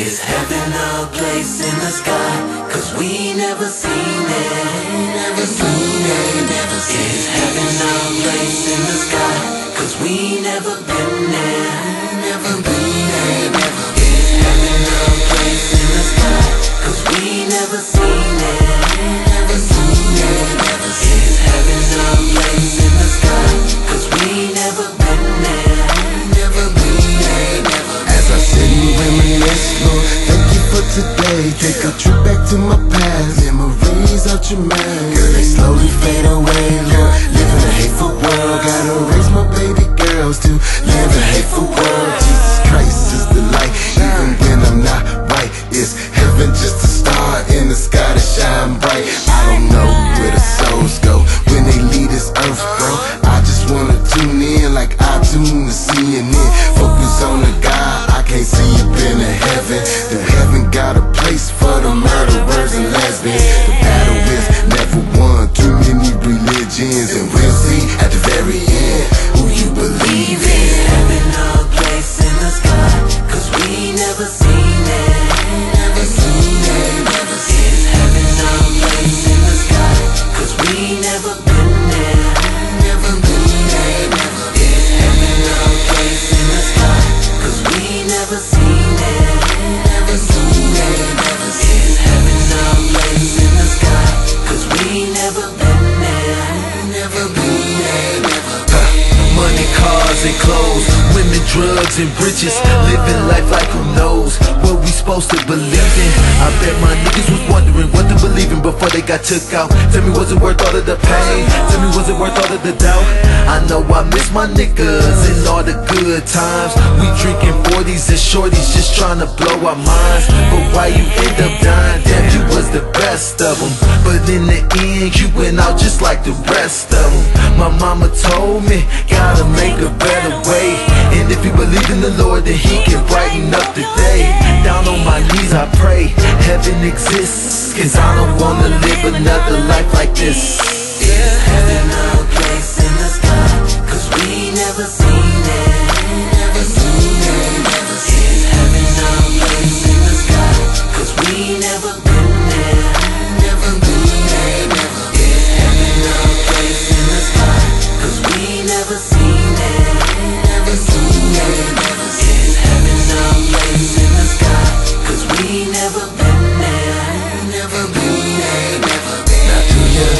Is heaven a place in the sky? Cause we never seen it. Never seen it, never seen it. Is heaven a place in the sky? Cause we never been there. Never been there, never. Is heaven a place in the sky? Cause we never seen it. Never seen it, never seen it. Is heaven a place in the sky? Cause we never been there. Never been there, never. As I sit and reminisce, Lord, thank you for today. Take a trip back to my past. Memories out your mind, girl, they slowly fade away, Lord. Live in a hateful world, gotta raise my baby girls to live a hateful world. Jesus Christ is the light, even when I'm not right. Is heaven just a star in the sky that shine bright? I don't know where the souls go when they leave this earth, bro. I just wanna tune in like I tune to CNN. Focus on the God I can't see up in the heaven. The heaven got a place for the murderers and lesbians. The battle is never won, too many religions, and we'll see at the very end who you believe in. Is heaven a place in the sky? Cause we never seen it. Never seen it, never seen it. Is heaven a place in the sky? Cause we never been there. Never been there, never. Is heaven a place in the sky? Cause we never seen it. Never seen it, never seen it. Is heaven a place in the sky? Cause we never been there. Never been there, never. Money, cars, and clothes, women, drugs, and riches. Living life like who knows what we supposed to believe in. I bet my niggas was wondering what to believe in before they got took out. Tell me, was it worth all of the pain? Tell me, was it worth all of the doubt? I know I miss my niggas and all the good times. We drinking 40s and shorties just trying to blow our minds. But why you end up dying? Damn, you was the best of them. But in the end, you went out just like the rest of them. My mama told me, gotta make a better way. And if you believe in the Lord, then He can brighten up the day. Down on my knees I pray heaven exists, cause I don't wanna live another life like this. Is heaven a place in the sky? Cause we never seen it. Never seen it, never seen it. Is heaven a place in the sky? Cause we never been there. Never been there, never. Is heaven a place in the sky? Cause we never seen it. Never seen it, never seen it. Is heaven a place in the sky? Cause we never been there. Never been there, never. Now do you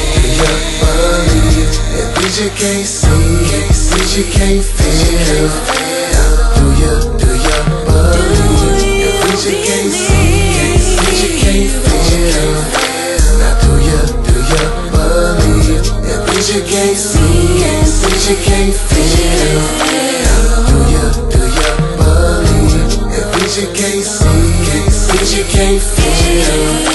believe in things you can't see, things you can't feel? Now do you believe in things you can't see, things you can't feel? Now do you believe in things you can't see, things you can't feel? Now do you believe in things you can't see, things you can't feel?